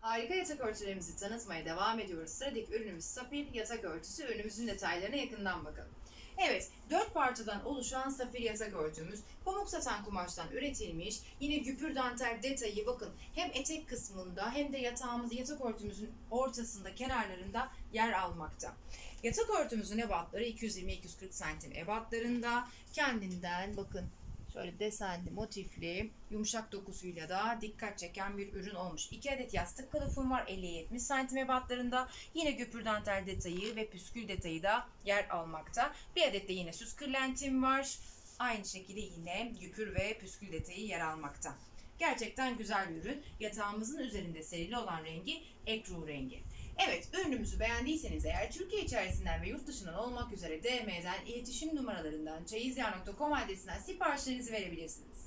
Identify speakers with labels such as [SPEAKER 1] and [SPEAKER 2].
[SPEAKER 1] Harika yatak örtülerimizi tanıtmaya devam ediyoruz. Sıradaki ürünümüz Safir yatak örtüsü. Ürünümüzün detaylarına yakından bakalım. Evet, 4 parçadan oluşan Safir yatak örtümüz pamuk satan kumaştan üretilmiş. Yine güpür dantel detayı bakın hem etek kısmında hem de yatak örtümüzün ortasında kenarlarında yer almakta. Yatak örtümüzün ebatları 220-240 santim ebatlarında. Kendinden bakın şöyle desenli, motifli, yumuşak dokusuyla da dikkat çeken bir ürün olmuş. 2 adet yastık kılıfım var 50-70 santim ebatlarında. Yine güpür dantel detayı ve püskül detayı da yer almakta. Bir adet de yine süs kırlentim var. Aynı şekilde yine güpür ve püskül detayı yer almakta. Gerçekten güzel bir ürün. Yatağımızın üzerinde serili olan rengi ekru rengi. Evet, ürünümüzü beğendiyseniz eğer Türkiye içerisinden ve yurt dışından olmak üzere DM'den, iletişim numaralarından, çeyizyar.com adresinden siparişlerinizi verebilirsiniz.